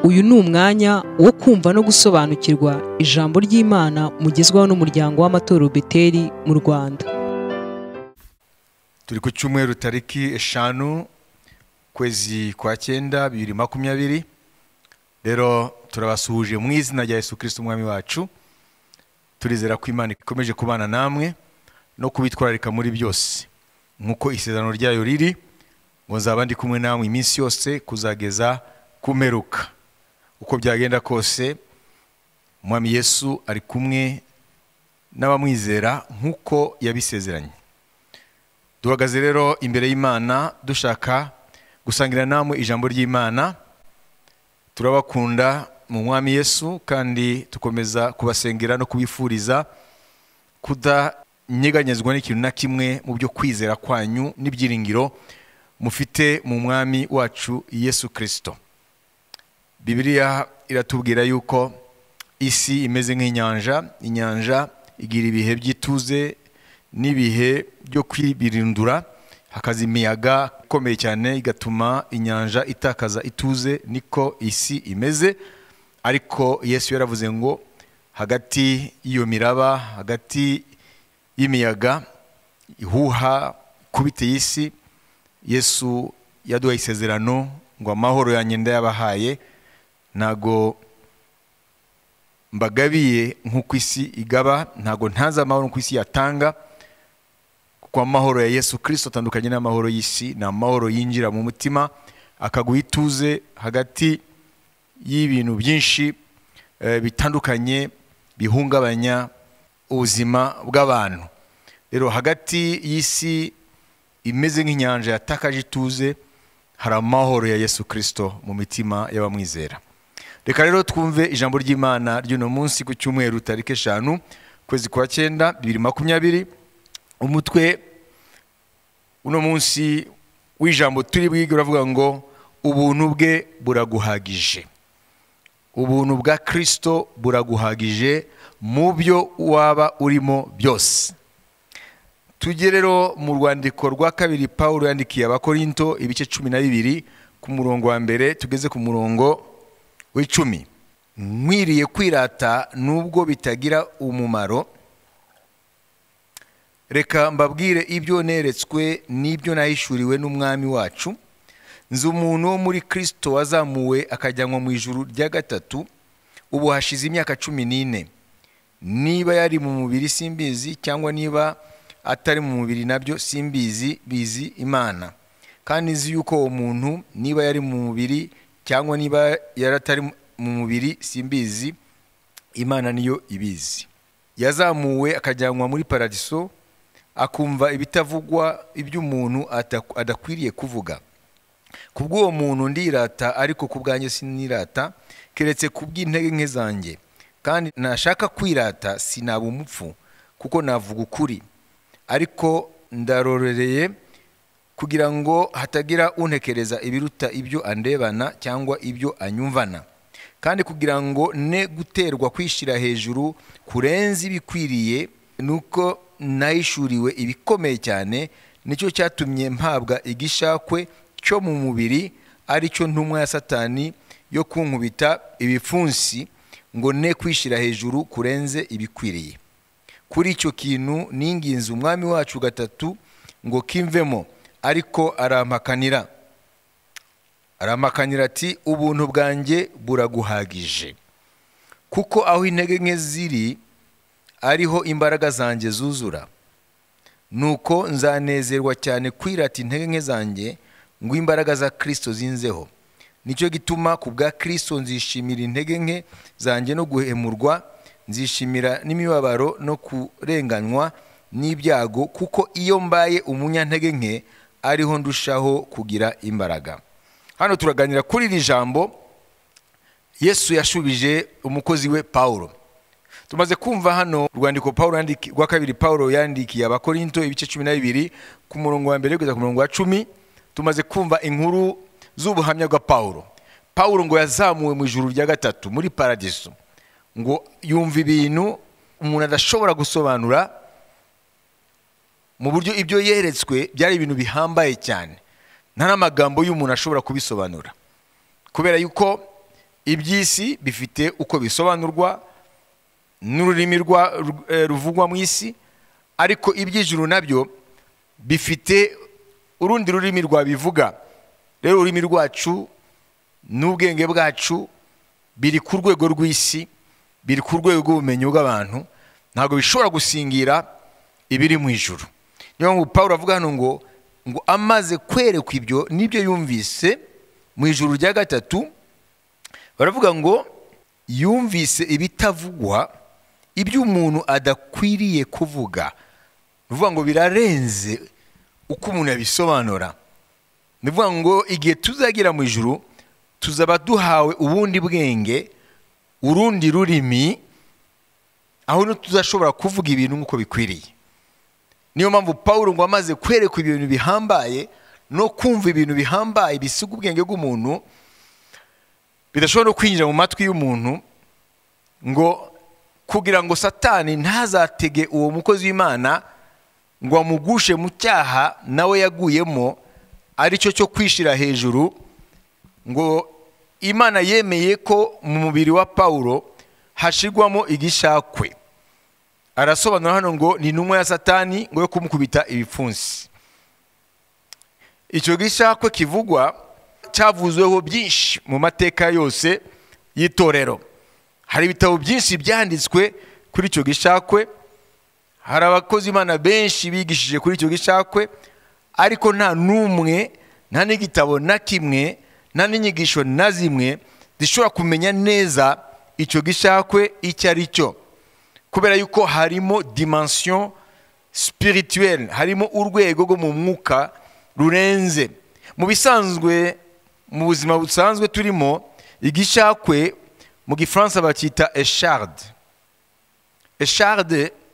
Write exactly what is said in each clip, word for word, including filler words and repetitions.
Uyu ni umwanya wo kumva no gusobanukirwa ijambo ry'Imana mugezwaho n'umuryango w'amatorero Beteli mu Rwanda. Turi ku cyumweru tariki eshanu kwezi kwa cyenda bibiri makumyabiri. Rero turabasuhuje mu izina rya Yesu Kristo umwami wacu. Turizera ko Imana ikomeje kubana namwe no kubitwararika muri byose nkuko isezerano ryayo riri, ngo nzaba ndi kumwe namwe iminsi yose kuzageza kumeruka. Uko byagenda kose umwami Yesu ari kumwe n'abamwizera nkuko yabisezeranye. Duhagaze rero imbere y'Imana dushaka gusangira namwe ijambo ry'Imana. Turabakunda mu mwami Yesu kandi tukomeza kubasengera no kubifuriza kudanyeganyezwa n'ikintu na kimwe mu byo kwizera kwanyu n'ibyiringiro mufite mu mwami wacu Yesu Kristo. Bibiliya iratubwira yuko isi imeze nk'inyanja, inyanja igira ibihe by'ituze n'ibihe byo kwibirindura, hakaza imiyaga ikomeye cyane igatuma inyanja itakaza ituze. Niko isi imeze, ariko Yesu yaravuze ngo hagati y'iyo miraba, hagati y'imiyaga ihuha kubiteye isi, Yesu yaduhaye isezerano ngo amahoro yanjye ndayabahaye, ntago mbagabiye nk'uko isi igaba, ntago ntaza amahoro nk'uko isi yatanga, kuko amahoro ya Yesu Kristo atandukanye n'amahoro y'isi. Ni amahoro yinjira mu mutima akaguha ituze hagati y'ibintu byinshi e, bitandukanye bihungabanya ubuzima bw'abantu. Rero hagati y'isi imeze nk'inyanja yatakaje ituze, hari amahoro ya Yesu Kristo mu mitima y'abamwizera. Reka rero twumve ijambo ry'Imana ry'uno munsi ku cyumweru tariki eshanu kwezi kwa cyenda bibiri makumyabiri. Umutwe uno munsi w'ijambo turi bwige uravuga ngo ubuntu bwe buraguhagije. Ubuntu bwa Kristo buraguhagije mu byo waba urimo byose. Tujye rero mu rwandiko rwa kabiri Pawulo yandikiye Abakorinto ibice cumi na bibiri ku murongo wa mbere tugeze ku murongo w'icumi. Nkwiriye kwirata nubwo bitagira umumaro, reka mbabwire ibyo neretswe n'ibyo nahishuriwe n'umwami wacu. Nzi umuntu wo muri Kristo wazamuwe akajyanwa mu ijuru rya gatatu, ubu hashize imyaka cumi n'ine. Niba yari mu mubiri simbizi, cyangwa niba atari mu mubiri nabyo simbizi, bizi Imana. Kandi nzi yuko uwo muntu niba yari mu mubiri cyangwa niba yaratari mu mubiri simbizi, Imana niyo ibizi. Yazamuwe akajyanwa muri paradiso, akumva ibitavugwa iby'umuntu adakwiriye kuvuga. Kubw'uwo muntu ndirata, ariko kubwanjye sinirata, keretse kubw'intege nke zanjye. Kandi nashaka kwirata sinaba umupfu, kuko navuga ukuri. Ariko ndarorereye kugira ngo hatagira untekereza ibiruta ibyo andebana cyangwa ibyo anyumvana, kandi kugira ngo ne guterwa kwishira hejuru kurenza ibikwiriye, nuko nahishuriwe ibikomeye cyane. Nicyo cyatumye mpabwa igishakwe cyo mu mubiri, ari cyo ntumwa ya Satani yo kunkubita ibipfunsi, ngo ne kwishira hejuru kurenze ibikwiriye. Kuri icyo kintu ninginze umwami wacu gatatu ngo kimvemo, ariko arampakanira arampakanira ati ubuntu bwanjye buraguhagije, kuko aho intege nke ziri ariho imbaraga zanjye zuzura. Nuko nzanezerwa cyane kwirata intege nke zanjye, ngo imbaraga za Kristo zinzeho. Nicyo gituma ku bwa Kristo nzishimira intege nke zanjye no guhemurwa, nzishimira n'imibabaro no kurenganywa n'ibyago, kuko iyo mbaye umunyantege nke ariho ndushaho kugira imbaraga. Hano turaganira kuri iri jambo Yesu yashubije umukozi we Pawulo. Tumaze kumva hano urwandiko Pawulo yandiki rwa kabiri Pawulo yandikiye Abakorinto ibice cumi na bibiri ku murongo wa mbere kugeza ku murongo wa cumi. Tumaze kumva inkuru z'ubuhamya bwa Pawulo. Pawulo ngo yazamuwe mu ijuru rya gatatu muri paradiso, ngo yumva ibintu umuntu adashobora gusobanura, mu buryo ibyo yeretswe byari ibintu bihambaye cyane, nta n'amagambo y'umuntu ashobora kubisobanura, kubera yuko iby'isi bifite uko bisobanurwa n'ururimi ruvugwa mu isi, ariko iby'ijuru nabyo bifite urundi rurimi rwabivuga. Rero ururimi rwacu n'ubwenge bwacu biri ku rwego rw'isi, biri ku rwego rw'ubumenyi bw'abantu, ntabwo bishobora gusingira ibiri mu ijuru. Niyo mpamvu Pawulo avuga hano ngo ngo amaze kwerekwa ibyo nibyo yumvise mu ijuru rya gatatu, baravuga ngo yumvise ibitavugwa, ibyo umuntu adakwiriye kuvuga. Bivuga ngo birarenze uko umuntu yabisobanura. Bivuga ngo igihe tuzagira mu ijuru tuzaba duhawe ubundi bwenge, urundi rurimi, aho tuzashobora kuvuga ibintu nk'uko bikwiriye. Niyo mpamvu Pawulo ngo amaze kwerekwa ibintu bihambaye no kumva ibintu bihambaye bisiga ubwenge bw'umuntu, bidashobora no kwinjira mu matwi y'umuntu, ngo kugira ngo Satani ntazatege uwo mukozi w'Imana ngo amugushe mu cyaha nawe yaguyemo, ari cyo cyo kwishira hejuru. Ngo Imana yemeye ko mu mubiri wa Pawulo hashigwamo igishakwe. Arasobanura hano ngo ni intumwa ya Satani ngo yo kumukubita ibipfunsi. Icyo gishakwe kivugwa cyavuzweho byinshi mu mateka yose y'itorero. Hari ibitabo byinshi byanditswe kuri icyo gishakwe, hari abakozi Imana benshi bigishije kuri icyo gishakwe, ariko nta numwe, nta n'igitabo na kimwe, nta n'inyigisho na zimwe zishobora kumenya neza icyo gishakwe icyo ari cyo, kubera yuko harimo dimension spirituelle, harimo urwego rwo mu mwuka rurenze. Mu bisanzwe, mu buzima busanzwe turimo, igishakwe mu Gifaransa bakita écharde. Écharde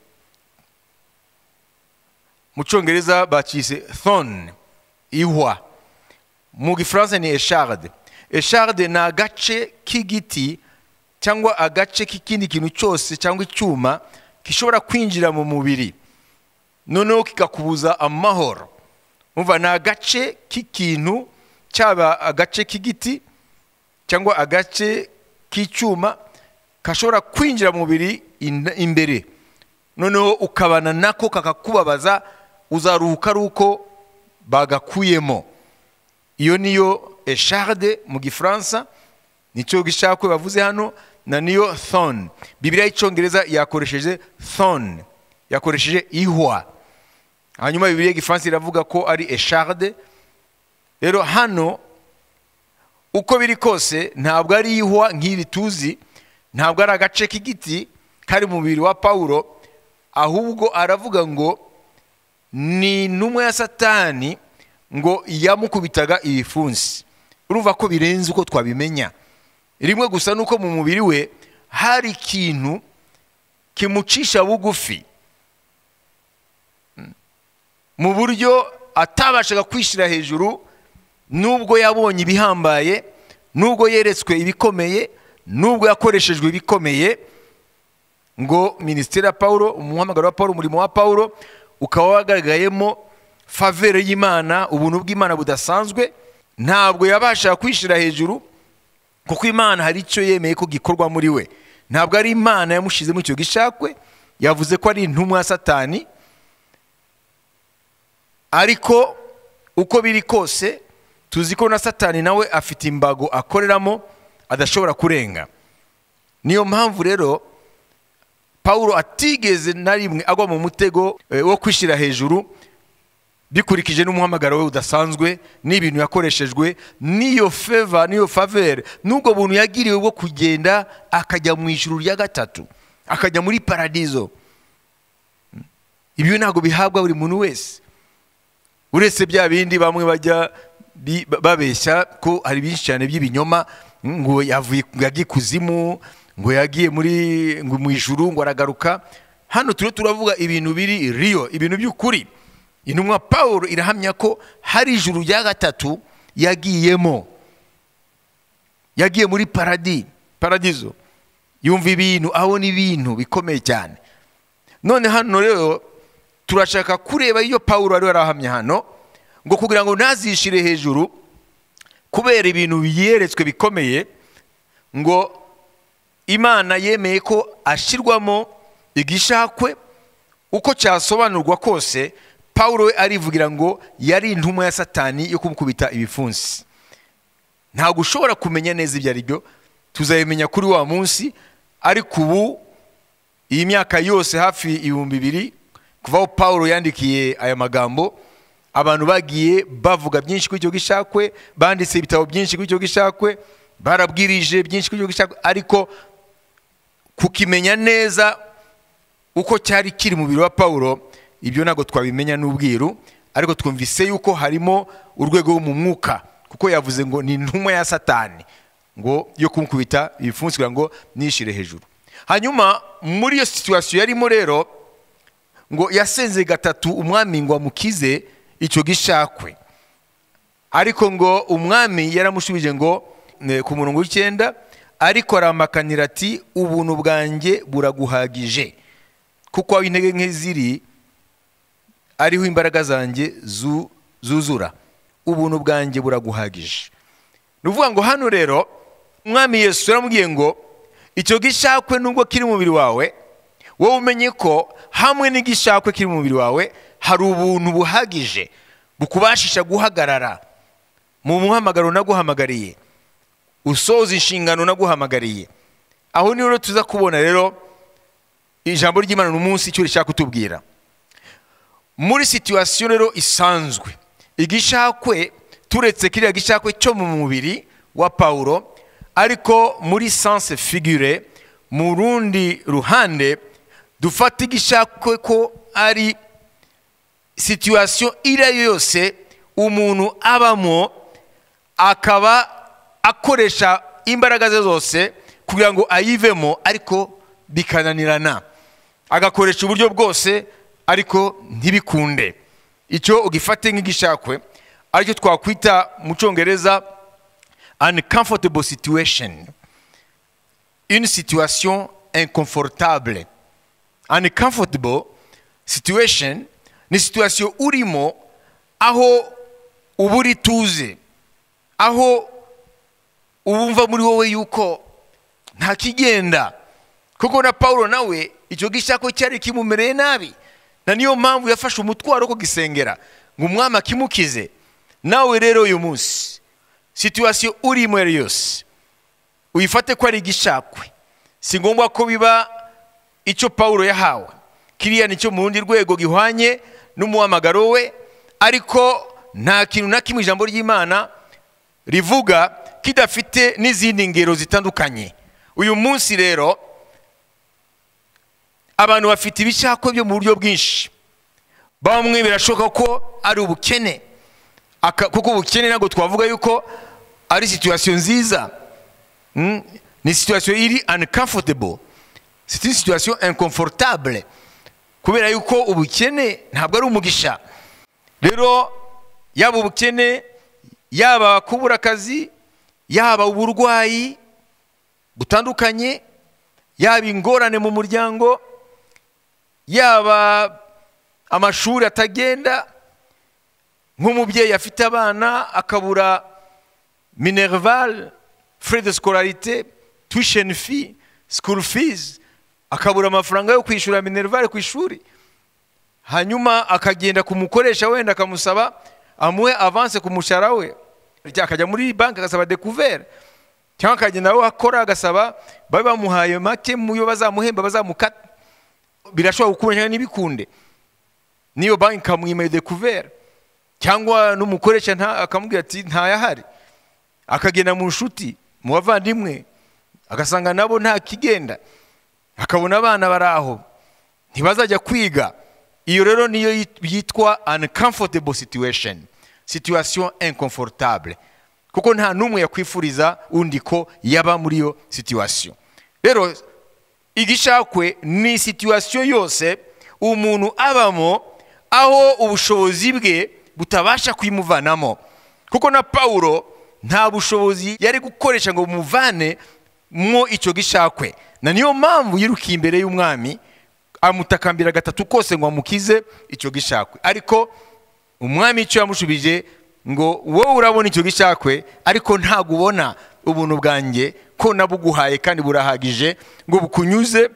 mu Cyongereza bakise thorn, ihwa. Mu Gifaransa ni écharde. Écharde ni agace k'igiti cyangwa agace k'ikindi kintu cyose cyangwa icyuma gishobora kwinjira mu mubiri noneho kikakubuza amahoro. Umva, ni agace k'ikintu, cyaba agace k'igiti cyangwa agace k'icyuma kashobora kwinjira mu mubiri imbere, noneho ukabana nako kakakubabaza, uzaruhuka ari uko bagakuyemo. Iyo niyo écharde mu Gifaransa, nicyo gishakwe bavuze hano, na niyo thorn. Bibiliya y'Icyongereza yakoresheje thorn, yakoresheje ihwa. Hanyuma Bibiliya y'Igifaransa iravuga ko ari écharde. Rero hano uko biri kose ntabwo ari ihwa nk'iri tuzi, ntabwo ari agace k'igiti kari mu mubiri wa Pawulo, ahubwo aravuga ngo ni intumwa ya Satani ngo yamukubitaga ibipfunsi. Urumva ko birenze uko twabimenya. Rimwe gusa nuko mu mubiri we hari ikintu kimucisha bugufi, mu buryo atabashaga kwishira hejuru, nubwo yabonye ibihambaye, nubwo yeretswe ibikomeye, nubwo yakoreshejwe ibikomeye. Ngo ministeri ya Pawulo, umuhamagaro wa Pawulo, umurimo wa Pawulo ukaba wagaragayemo favere y'Imana, ubuntu bw'Imana budasanzwe. Ntabwo yabasha kwishira hejuru, kuko Imana hari icyo yemeye ko gikorwa muri we. Ntabwo ari Imana yamushizemo icyo gishakwe, yavuze ko ari intumwa ya Satani. Ariko uko biri kose tuzi ko na Satani nawe afite imbago akoreramo adashobora kurenga. Niyo mpamvu rero Pawulo atigeze na rimwe agwa mu mutego e, wo kwishira hejuru, bikurikije n'umuhamagaro we udasanzwe, n'ibintu yakoreshejwe, niyo favor, niyo faveur, nubwo buntu yagiriwe bwo kugenda akajya mu ijuru rya gatatu, akajya muri paradizo. Ibyo ntabwo bihabwa buri muntu wese, uretse bya bindi bamwe bajya babeshya ko hari byinshi cyane by'ibinyoma, ngo yavuye yagiye kuzimu, ngo yagiye muri ngo mu ijuru ngo aragaruka. Hano turi turavuga ibintu biri rio, ibintu by'ukuri. Intumwa Pawulo irahamya ko hari ijuru rya gatatu yagiyemo, yagiye muri paradis, paradizo, yumva ibintu, abona ibintu bikomeye cyane. None hano rero turashaka kureba iyo Pawulo ari arahamya hano, ngo kugira ngo nazishire hejuru kubera ibintu yeretswe bikomeye, ngo Imana yemeye ko ashirwamo igishakwe uko cyasobanurwa kose. Paulo we arivugira ngo yari intumwa ya Satani yo kumukubita ibifunsi. Ntabwo ushobora kumenya neza ibyo ari byo, tuzabimenya kuri wa munsi. Ariko ubu iyi myaka yose hafi ibihumbi bibiri kuva Paulo yandikiye aya magambo, abantu bagiye bavuga byinshi kuri icyo gishakwe, banditse ibitabo byinshi kuri icyo gishakwe, barabwirije byinshi kuri icyo gishakwe, ariko kukimenya neza uko cyari kiri mu mubiri wa Paulo, ibyo ntabwo twabimenya n'ubwiru. Ariko twumvise yuko harimo urwego mu mwuka, kuko yavuze ngo ni intumwa ya Satani ngo yo kumukubita ibifunsi kugira ngo nishire hejuru. Hanyuma muri iyo situation yarimo rero, ngo yasenze gatatu umwami ngo amukize icyo gishakwe. Ariko ngo umwami yaramushubije ngo ku murongo w'icyenda, ariko aramakanira ati ubuntu bwanjye buraguhagije, kuko aho intege nke ziri ariho imbaraga zanjye zuzura. Ubuntu bwanjye buraguhagije. Nuvuga ngo hano rero umwami Yesu yaramubwiye ngo icyo gishakwe nubwo kiri mu mubiri wawe, wowe umenye ko hamwe n'igishakwe kiri mu mubiri wawe hari ubuntu buhagije bukubashisha guhagarara mu muhamagaro naguhamagariye, usoza inshingano naguhamagariye. Aho niho rero tuza kubona rero ijambo ry'Imana n'umunsi icyo rishaka kutubwira. Muri situation rero isanzwe, igishakwe turetse kiriya gishakwe cyo mu mubiri wa Paulo, ariko muri sens figure, mu rundi ruhande dufata igishakwe ko ari situation iriyo yose umuntu abamo, akaba akoresha imbaraga ze zose kugira ngo ayivemo, ariko bikananirana, agakoresha uburyo bwose ariko ntibikunde. Icyo ugifate nk'igishakwe aricyo twakwita mu Cyongereza uncomfortable situation, une situation inconfortable. Uncomfortable situation ni situation urimo aho uburi tuze, aho ubumva muri wowe yuko nta kigenda. Kuko na Paulo nawe icyo gishakwe cyari kimumereye nabi, na niyo mpamvu yafashe umutwaro ko gisengera ngo umwami akimukize. Nawe rero uyu munsi situation urimo yose uyifate ko ari igishakwe. Si ngombwa ko biba icyo Paulo yahawe, kiriya nicyo mu rundi rwego gihwanye n'umuhamagaro we, ariko nta kintu na kimwe ijambo ry'Imana rivuga kidafite n'izindi ngero zitandukanye. Uyu munsi rero abantu bafite ibishakwe byo mu buryo bwinshi. Bamwe birashoboka ko ari ubukene, kuko ubukene ntabwo twavuga yuko ari situation nziza. Mm? Ni situation iri uncomfortable, c'est une situation inconfortable, kubera yuko ubukene ntabwo ari umugisha. Rero yaba ubukene, yaba kubura akazi, yaba uburwayi butandukanye, yaba ingorane mu muryango, yaba amashuri atagenda, nk'umubyeyi afite abana akabura minerval, frais de scolarité, tuition fee, school fees, akabura amafaranga yo kwishyura minerval ku ishuri, hanyuma akagenda kumukoresha wenda akamusaba amuhe avance ku mushahara we, akajya muri banki agasaba découvert, cyangwa akagenda aho akora agasaba babe bamuhaye make mu yo bazamuhemba bazamukata. Birashobora gukubanya n'ibikunde, niyo banki kamwimeye découvert, cyangwa n'umukoresha nta akamubwira ati nta yahari, akagenda mu nshuti mu bavandimwe agasanga nabo nta kigenda, akabona abana baraho ntibazajya kwiga. Iyo rero niyo yitwa uncomfortable situation, situation inconfortable, kuko nta numwe yakwifuriza undi ko yaba muri yo situation. Rero igishakwe ni situation yose umuntu abamo aho ubushobozi bwe butabasha kwimuvanamo, kuko na Paulo nta bushobozi yari gukoresha ngo bumuvane mwo icyo gishakwe. Na niyo mpamvu yirukiye imbere y'umwami amutakambira gatatu kose ngo amukize icyo gishakwe. Ariko umwami icyo yamushubije ngo wowe urabona icyo gishakwe ariko ntago ubona ubuntu bwanjye ko nabuguhaye kandi burahagije ngo bukunyuze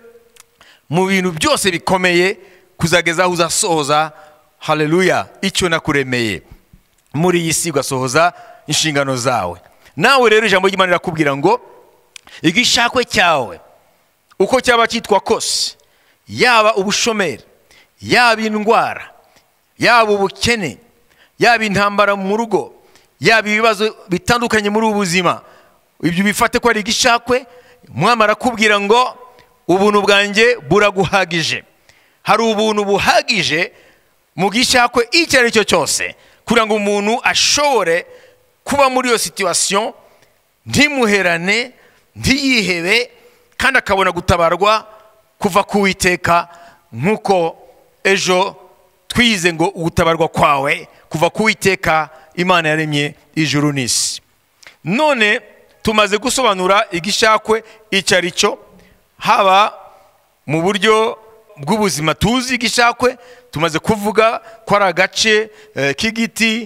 mu bintu byose bikomeye kuzageza aho uzasohoza haleluya icyo nakuremeye muri iyi si ugasohoza inshingano zawe. Nawe rero ijambo ry'Imana rirakubwira ngo igishakwe cyawe uko cyaba cyitwa kose, yaba ubushomeri, yaba indwara, yaba ubukene, yaba intambara mu rugo, yaba ibibazo bitandukanye muri ubu buzima, ibyo bifate ko ari igishakwe. Umwami arakubwira ngo ubuntu bwanjye buraguhagije. Hari ubuntu buhagije mu gishakwe icyo ari cyo cyose kugira ngo umuntu ashobore kuba muri iyo situation ntimuherane, ntiyihebe, kandi akabona gutabarwa kuva ku Uwiteka, nk'uko ejo twize ngo gutabarwa kwawe kuva ku Uwiteka Imana yaremye ijuru n'isi. None tumaze gusobanura igishakwe icyo ari cyo, haba mu buryo bw'ubuzima tuzi igishakwe, tumaze kuvuga ko ari agace eh, k'igiti,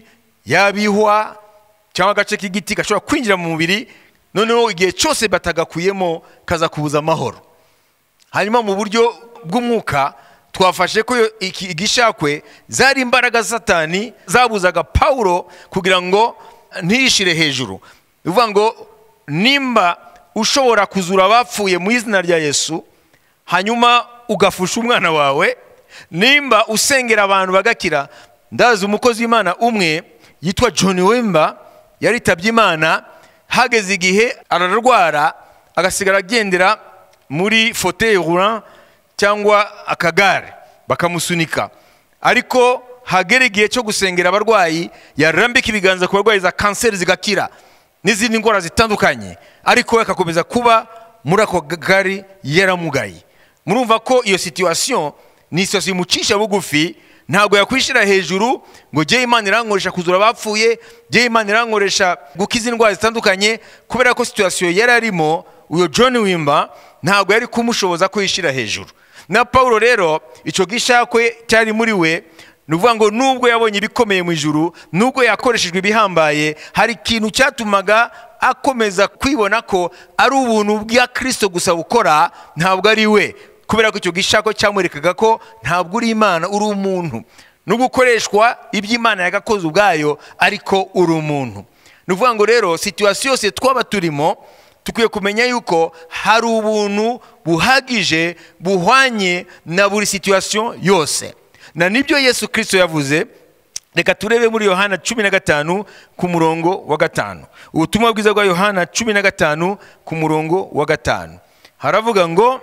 yabihwa cyangwa agace k'igiti gashobora kwinjira mu mubiri, noneho igihe cyose batagakuyemo kaza kubuza amahoro. Hanyuma mu buryo bw'umwuka twafashe ko iki igishakwe zari imbaraga Satani zabuzaga Paulo kugira ngo ntishire hejuru. Bivuga ngo nimba ushobora kuzura abapfuye mu izina rya Yesu, hanyuma ugafusha umwana wawe, nimba usengera abantu bagakira. Ndazi umukozi w'Imana umwe yitwa John Wemba yaritabye Imana, hageze igihe ararwara agasigara agendera muri fauteuil roulant cyangwa akagare bakamusunika, ariko hagera igihe cyo gusengera abarwayi yarambika ibiganza ku barwayi za kanseri zigakira n'izindi ndwara zitandukanye, ariko akakomeza kuba muri ako gari yaramugaye. Murumva ko iyo situation ni situation imucisha bugufi, ntabwo yakwishira hejuru ngo je Imana irankoresha kuzura abapfuye, je Imana irankoresha gukiza indwara zitandukanye, kubera ko situation yari arimo uyo John Wimba ntabwo yari kumushoboza kwishira hejuru. Na Paulo rero ico gishakwe cyari muri we, nuvuga ngo nubwo yabonye ibikomeye mu ijuru, nubwo yakoreshejwe ibihambaye, hari ikintu cyatumaga akomeza kwibona ko ari ubuntu bwa Kristo gusa bukora, ntabwo ari we, kubera ko icyo gishako cyamurekaga ko ntabwo uri Imana, uri umuntu, no gukoreshwa iby'Imana yagakoze ubwayo, ariko uri umuntu. Nuvuga ngo rero situation yose twaba turimo tukwiye kumenya yuko hari ubuntu buhagije buhwanye na buri situation yose, na nibyo Yesu Kristo yavuze. Reka turebe muri Yohana cumi na gatanu ku murongo wa gatanu. Ubutumwa bwiza bwa Yohana cumi na gatanu ku murongo wa gatanu haravuga ngo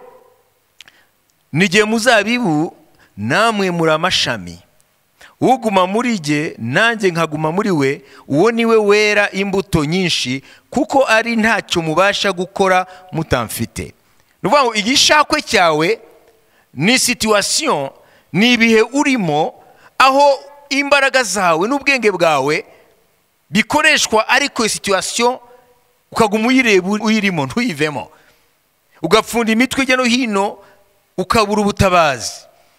nigiye muzabibu namwe muri amashami, uguma muri jye nanjye nkaguma muri we, uwo niwe wera imbuto nyinshi, kuko ari ntacyo mubasha gukora mutamfite. Nuvuga ngo igishakwe cyawe ni situation, ni ibihe urimo aho imbaraga zawe n'ubwenge bwawe bikoreshwa, ariko situation ukaguma uyireba uyirimo ntuyivemo, ugapfunda imitwe hirya no hino ukabura ubutabazi.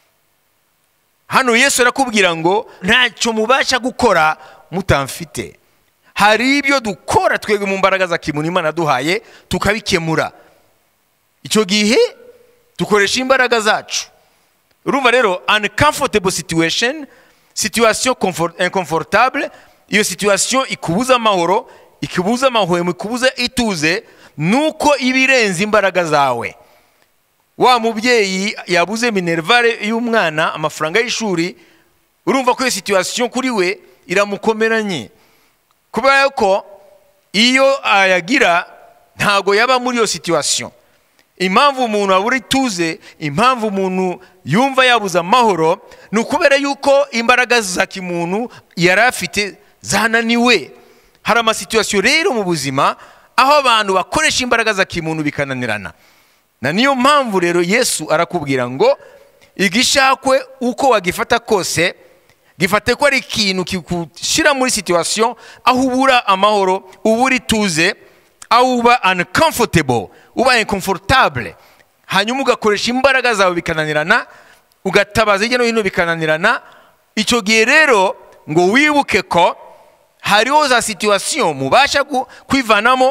Hano Yesu arakubwira ngo ntacyo mubasha gukora mutamfite. Hari ibyo dukora twebwe mu mbaraga za kimuntu Imana duhaye tukabikemura, icyo gihe dukoresha imbaraga zacu. Urumva rero uncomfortable situation, situation comfort, inconfortable, iyo situation ikubuza amahoro, ikubuza amahwemo, ikubuza ituze, nuko ibirenze imbaraga zawe. Wa mubyeyi yabuze minervare y'umwana amafaranga y'ishuri, urumva ko iyo situation kuri we iramukomeranye, kubera ko iyo ayagira ntago yaba muri iyo situation. Impamvu umuntu abura ituze, impamvu umuntu yumva yabuza amahoro, ni ukubera yuko imbaraga za kimuntu yari afite zananiwe. Hari ama situation rero mu buzima aho abantu bakoresha imbaraga za kimuntu bikananirana, na niyo mpamvu rero Yesu arakubwira ngo igishakwe uko wagifata kose, gifate ko ari ikintu kikushira muri situation aho ubura amahoro, ubura ituze, aho uba uncomfortable, uba inconfortable, hanyuma ugakoresha imbaraga zawe bikananirana, ugatabaza hirya no hino bikananirana. Icyo gihe rero ngo wibuke ko hariho za situation mubasha kwivanamo,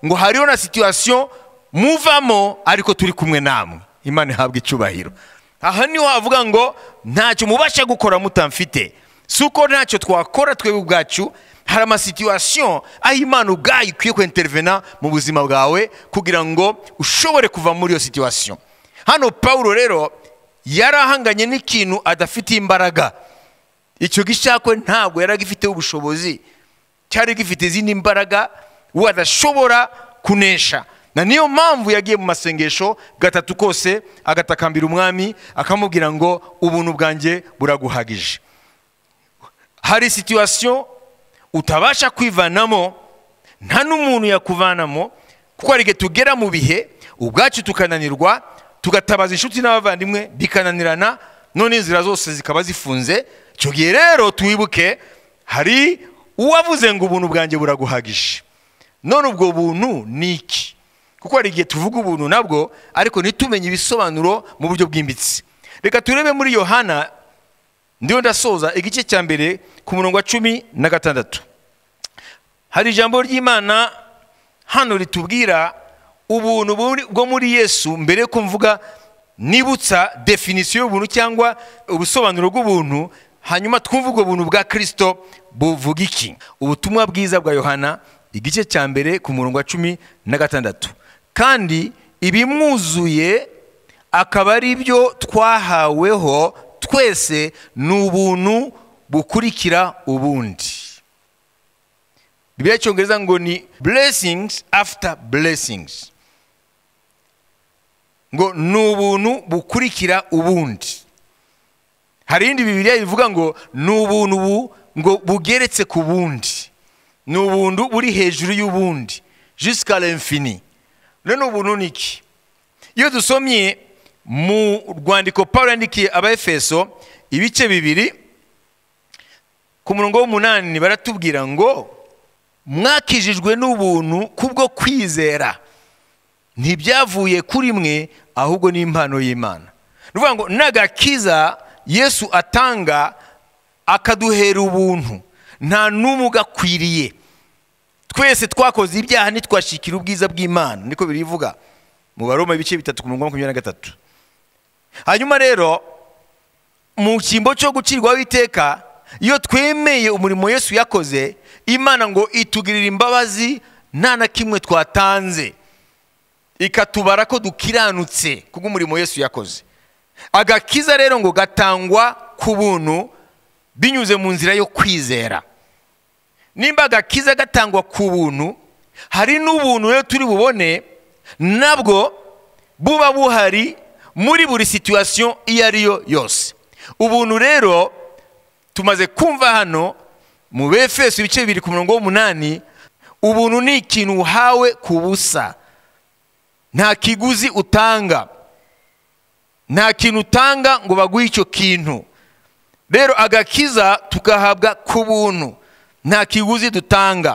ngo hariho na situation muvamo ariko turi kumwe namwe. Imana ihabwa icyubahiro. Aha niho havuga ngo ntacyo mubasha gukora mutamfite. Suko ntacyo twakora twebwe ubwacu, hari ama situation aho Imana ubwayo ikwiye ku intervena mu buzima bwawe kugira ngo ushobore kuva muri iyo situation. Hano Paulo rero yarahanganye n'ikintu adafite imbaraga. Icyo gishakwe ntabwo yaragifite ubushobozi, cyari gifite izindi imbaraga we adashobora kunesha. Na niyo mpamvu yagiye mu masengesho gatatu kose agatakambira umwami akamubwira ngo ubuntu bwanjye buraguhagije. Hari situation utabasha kwivanamo, nta n'umuntu yakuvanamo, kuko ari tugera mu bihe ubwacu tukananirwa, tugatabaza inshuti n'abavandimwe bikananirana, none inzira zose zikaba zifunze. Cyo gihe rero twibuke hari uwavuze ngo ubuntu bwanjye buraguhagije. None ubwo buntu niki? Kuko ari gihe tuvuga ubuntu nabwo ariko nitumenye ibisobanuro mu buryo bwimbitse. Reka turebe muri Yohana, ndiyo ndasoza igice cya mbere ku murongo wa cumi na gatandatu. Hari ijambo ry'Imana hano ritubwira ubuntu bwo muri Yesu. Mbere ko mvuga nibutsa definition y'ubuntu cyangwa ubusobanuro bw'ubuntu, hanyuma twumva ubwo buntu bwa Kristo buvuga iki. Ubutumwa bwiza bwa Yohana igice cya mbere ku murongo wa cumi na gatandatu. Kandi ibimwuzuye akaba ari byo twahaweho twese n'ubuntu bukurikira ubundi. Bibiliya y'Icyongereza ngo ni blessings after blessings. Ngo n'ubuntu bukurikira ubundi. Hari indi Bibiliya ivuga ngo n'ubuntu bu ngo bugeretse ku bundi. N'ubuntu buri hejuru y'ubundi jusqu'à l'infini. Rero ubuntu niki? Iyo dusomye mu rwandiko Paulo yandikiye Abaefeso ibice bibiri ku murongo w'umunani baratubwira ngo mwakijijwe n'ubuntu kubwo kwizera, ntibyavuye kuri mwe ahubwo ni impano y'Imana. Nuvuga ngo nagakiza Yesu atanga akaduhera ubuntu, nta n'umugakwiriye. Twese twakoze ibyaha ntitwashikira ubwiza bw'Imana, niko birivuga mu Baroma ibice bitatu ku murongo wa makumyabiri na gatatu. Hanyuma rero mu cyimbo cyo gucirwaho iteka, iyo twemeye umurimo Yesu yakoze, Imana ngo itugirira imbabazi nta na kimwe twatanze, ikatubara ko dukiranutse kubwo umurimo Yesu yakoze. Agakiza rero ngo gatangwa ku buntu binyuze mu nzira yo kwizera. Nimba agakiza gatangwa ku buntu, hari n'ubuntu rero turi bubone nabwo buba buhari muri buri situation iyo ariyo yose. Ubuntu rero tumaze kumva hano mu Befeso ibice bibiri ku murongo w'umunani, ubuntu ni ikintu uhawe ku busa, nta kiguzi utanga, nta kintu utanga ngo baguhe icyo kintu. Rero agakiza tugahabwa ku buntu, nta kiguzi dutanga.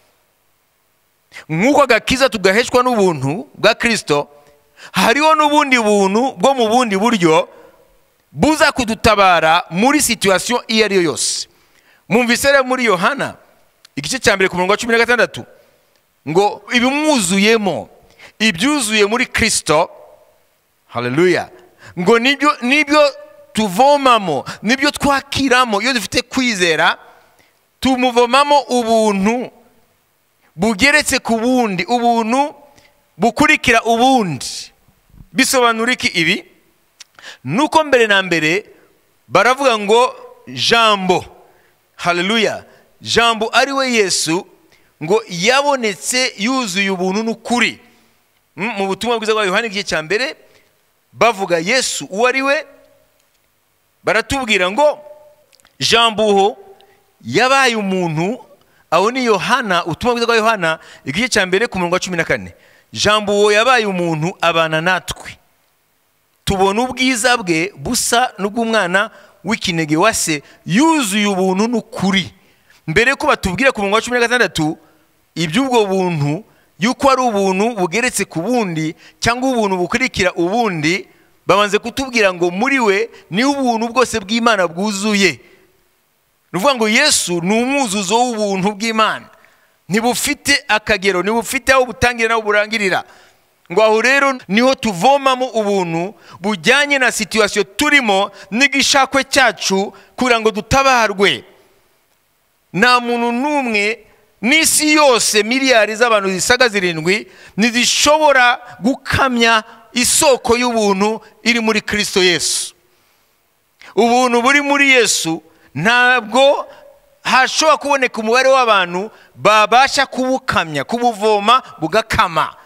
Nk'uko agakiza tugaheshwa n'ubuntu bwa Kristo, hariho n'ubundi buntu bwo mu bundi buryo buza kudutabara muri situation iyo ariyo yose. Mumvise rero muri Yohana igice cya mbere ku murongo wa cumi na gatandatu ngo ibimwuzuyemo, ibyuzuye muri Kristo, haleluya, ngo nibyo nibyo tuvomamo, nibyo twakiramo iyo dufite kwizera. Tumuvomamo ubuntu bugeretse ku bundi, ubuntu bukurikira ubundi. Bisobanura iki ibi? Nuko mbere na mbere baravuga ngo jambo, haleluya, jambo ari we Yesu, ngo yabonetse yuzuye ubuntu n'ukuri. Mu butumwa bwiza bwa Yohana igice cya mbere bavuga Yesu uwo ari we, baratubwira ngo jambo yabaye umuntu. Aho ni Yohana, ubutumwa bwiza bwa Yohana igice cya mbere ku murongo wa cumi na kane. Jambo uwo yabaye umuntu abana natwe, tubona ubwiza bwe busa n'ubw'umwana w'ikinege wa se, yuzuye ubuntu n'ukuri. Mbere ko batubwira ku murongo wa cumi na gatandatu iby'ubwo buntu yuko ari ubuntu bugeretse ku bundi cyangwa ubuntu bukurikira ubundi, babanze kutubwira ngo muri we ni ubuntu bwose bw'Imana bwuzuye. Nuvuga ngo Yesu ni umwuzuzo w'ubuntu bw'Imana. ntibufite akagero, ntibufite aho butangira n'aho burangirira. Ngo aho rero niho tuvomamo ubuntu bujyanye na situation turimo n'igishakwe cyacu kugira ngo dutabarwe. Nta muntu n'umwe n'isi yose miliyari z'abantu zisaga zirindwi ntizishobora gukamya isoko y'ubuntu iri muri Kristo Yesu. Ubuntu buri muri Yesu ntabwo hashobora kuboneka umubare w'abantu babasha kubukamya, kubuvoma bugakama.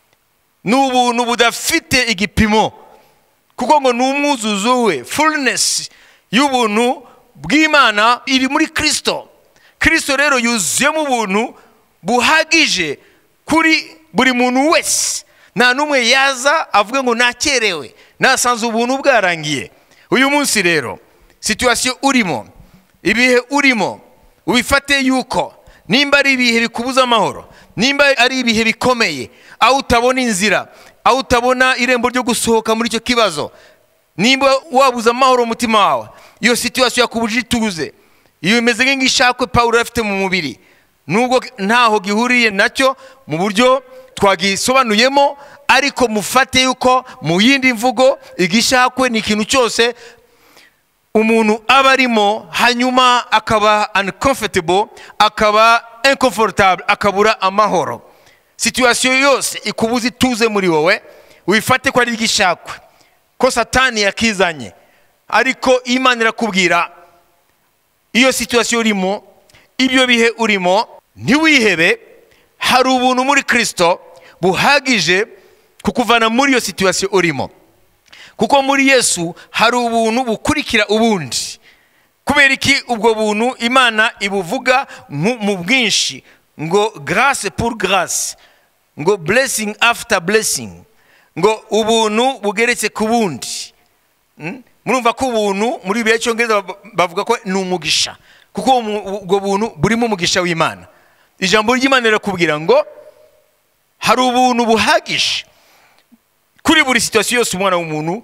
N'ubuntu budafite igipimo, kuko ngo n'umwuzuzo we, fullness y'ubuntu bw'Imana iri muri Kristo. Kristo rero yuzuyemo ubuntu buhagije kuri buri muntu wese. Nta numwe yaza avuga ngo nakerewe, nasanze ubuntu bwarangiye. Uyu munsi rero situation urimo, ibihe urimo, ubifate yuko nimba ari ibihe bikubuza amahoro, nimba ari ibihe bikomeye, aho utabona inzira, aho utabona irembo ryo gusohoka muri icyo kibazo, nimba wabuza amahoro umutima wawe, iyo situation yakubujije ituze, iyo imeze nk'ishakwe Paulo afite mu mubiri, nubwo ntaho gihuriye nacyo mu buryo twagisobanuyemo, ariko mufate yuko mu yindi mvugo igishakwe ni ikintu cyose umuntu aba arimo hanyuma akaba uncomfortable, akaba incomfortable, akabura amahoro. Situation yose ikubuza ituze muri wowe, wifate ko ari igishakwe, ko Satani yakizanye. Ariko Imana irakubwira iyo situation urimo, ibyo bihe urimo, ntiwihebe. Hari ubuntu muri Kristo buhagije kukuvana muri iyo situation urimo, kuko muri Yesu hari ubuntu bukurikira ubundi. Kubera iki ubwo buntu Imana ibuvuga mu bwinshi, ngo grâce pour grâce, ngo blessing after blessing, ngo ubuntu bugeretse ku bundi. Murumva ko ubuntu muri bihe cyongereza bavuga ko ni umugisha, kuko ubwo buntu burimo umugisha w'Imana. Ijambo ry'Imana rirakubwira ngo hari ubuntu buhagije kuri buri situation yose umwana w'umuntu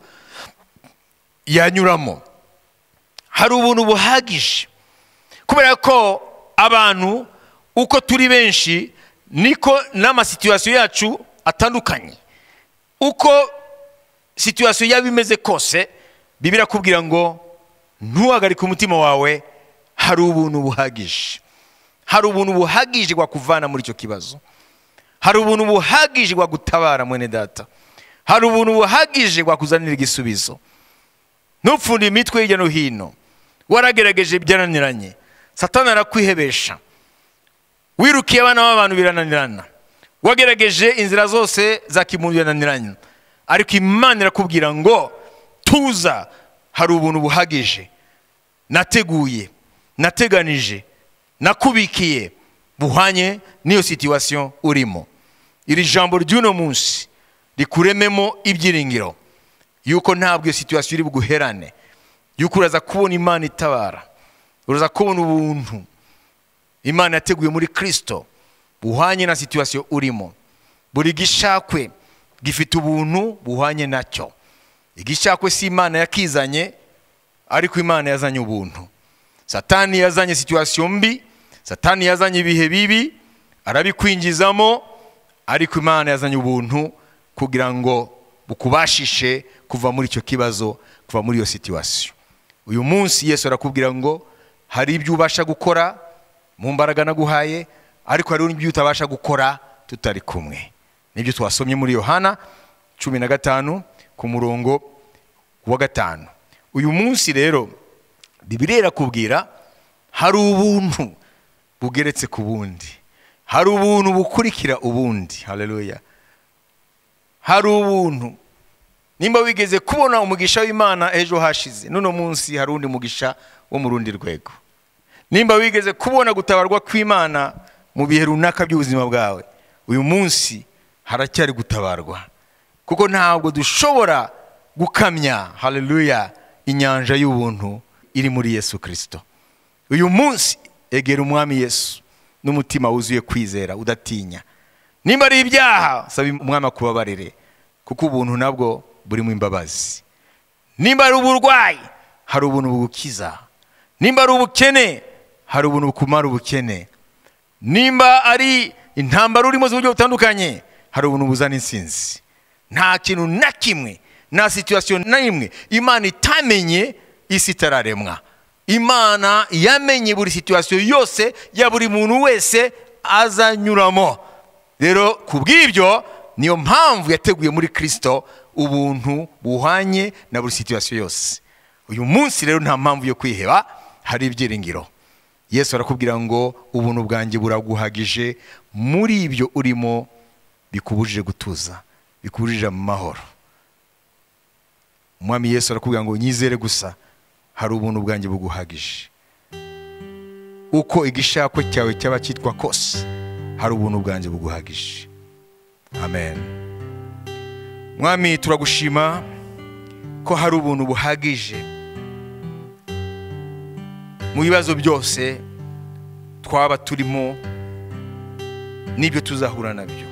yanyuramo. Hari ubuntu buhagije kubera ko abantu uko turi benshi niko n'ama situation yacu atandukanye. Uko situation yaba imeze kose, Biblia kubwira ngo ntuhagarike umutima wawe, hari ubuntu buhagije. Hari ubuntu buhagije bwa kuvana muri icyo kibazo. Hari ubuntu buhagije bwa gutabara mwene data. Hari ubuntu buhagije bwa kuzanira igisubizo. Ntupfunde imitwe hirya no hino, waragerageje byananiranye, Satani arakwihebesha, wirukiye abana b'abantu birananirana, wagerageje inzira zose za kimuntu birananiranye, ariko Imana irakubwira ngo tuza, hari ubuntu buhagije nateguye, nateganije, nakubikiye buhanye n'iyo situation urimo. Iri jambo ry'uno munsi rikurememo ibyiringiro yuko ntabwo iyo situation iri buguherane, yuko uraza kubona Imana itabara, uraza kubona ubuntu Imana yateguye muri Kristo buhanye na situation urimo. Buri gishakwe gifite ubuntu buhanye nacyo. Igishakwe si Imana yakizanye, ariko Imana yazanye ubuntu. Satani yazanye situation mbi, Satani yazanye ibihe bibi, arabikwinjizamo, ariko Imana yazanye ubuntu kugira ngo bukubashishe kuva muri icyo kibazo, kuva muri iyo situation. Uyu munsi Yesu arakubwira ngo hari ibyo ubasha gukora mu mbaraga naguhaye, ariko hari n'ibyo utabasha gukora tutari kumwe. Nibyo twasomye muri Yohana cumi na gatanu ku murongo wa gatanu. Uyu munsi rero Biblia irakubwira hari ubuntu bugeretse ku bundi, hari ubuntu bukurikira ubundi. Haleluya. Hari ubuntu, nimba wigeze kubona umugisha w'Imana ejo hashize, nuno munsi hari undi mugisha wo mu rundi rwego. Nimba wigeze kubona gutabarwa kw'Imana mu bihe runaka by'ubuzima bwawe, uyu munsi haracyari gutabarwa, kuko ntabwo dushobora gukamya, haleluya, inyanja y'ubuntu iri muri Yesu Kristo. Uyu munsi egera umwami Yesu n'umutima wuzuye kwizera udatinya. Nimba ari ibyaha, saba umwami akubabarire, kuko ubuntu nabwo buri mu imbabazi. Nimba ari uburwayi, hari ubuntu bugukiza. Nimba ari ubukene, hari ubuntu bukumara ubukene. nimba ari intambara urimo z'uburyo butandukanye, hari ubuntu buzana intsinzi. Nta kintu na kimwe, nta situation na imwe Imana itamenye isi itararemwa. Imana yamenye buri situation yose ya buri muntu wese azanyuramo. Rero kubw'ibyo niyo mpamvu yateguye muri Kristo ubuntu buhanye na buri situation yose. Uyu munsi rero nta mpamvu yo kwiheba, hari ibyiringiro. Yesu arakubwira ngo ubuntu bwanjye buraguhagije, muri ibyo urimo bikubujije gutuza, bikubujije mu mahoro. Umwami Yesu arakubwira ngo nyizere gusa, hari ubuntu bwanjye buguhagije. Uko igishako cyawe cyaba cyitwa kose, hari ubuntu bwanjye buguhagije. Amen. Mwami, turagushima ko hari ubuntu buhagije mu bibazo byose twaba turimo n'ibyo tuzahura nabyo.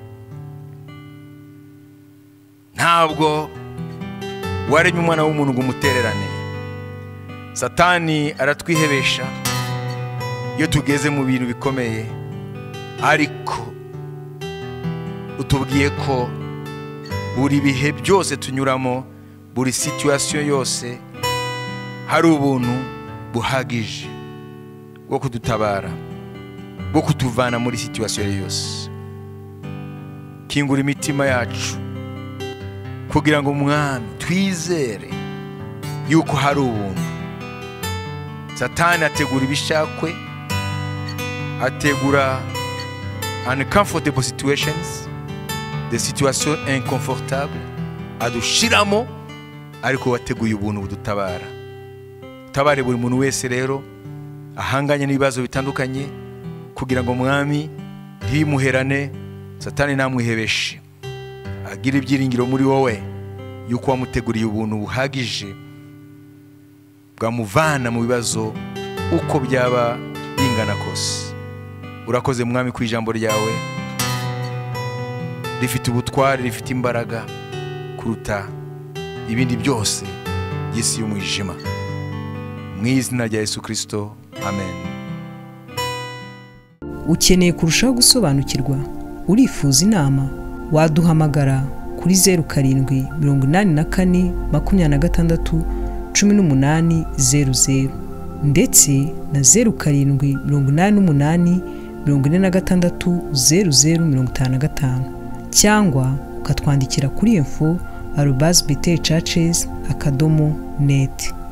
Ntabwo waremye umwana w'umuntu ngo umutererane. Satani aratwihebesha iyo tugeze mu bintu bikomeye, ariko utubwiye ko buri bihe byose tunyuramo, buri situation yose, hari ubuntu buhagije bwo kudutabara, bwo kutuvana muri situation yose. Kingura imitima yacu kugira ngo Mwami twizere yuko hari ubuntu. Satani ategura ibishakwe, ategura uncomfortable situations, des situations inconfortables adushiramo, ariko wateguye ubuntu budutabara. Tabare buri muntu wese rero ahanganye n'ibibazo bitandukanye, kugira ngo Mwami ntimuherane, Satani namwihebeshe, agira ibyiringiro muri wowe yuko wamuteguriye ubuntu buhagije bwamuvana mu bibazo uko byaba bingana kose. Urakoze Mwami ku ijambo ryawe, rifite ubutwari, rifite imbaraga kuruta ibindi byose y'isi y'umwijima. Mu izina rya Yesu Kristo, amen. Ukeneye kurushaho gusobanukirwa? Urifuza inama? Waduhamagara kuri zeru karindwi mirongo inani na kane makumyabiri na gatandatu cumi n'umunani zeru zeru ndetse na zeru karindwi mirongo inani n'umunani mirongo ine na gatandatu zeru zeru mirongo itanu na gatanu, cyangwa ukatwandikira kuri info arobase btchurches akadomo net.